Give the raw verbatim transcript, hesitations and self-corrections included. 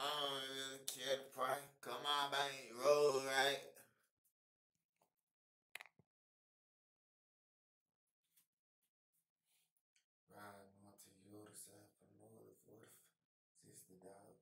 don't really care the price. Come on, bank, roll right. Riding on Toyota, side for more than forty, sixty dollars.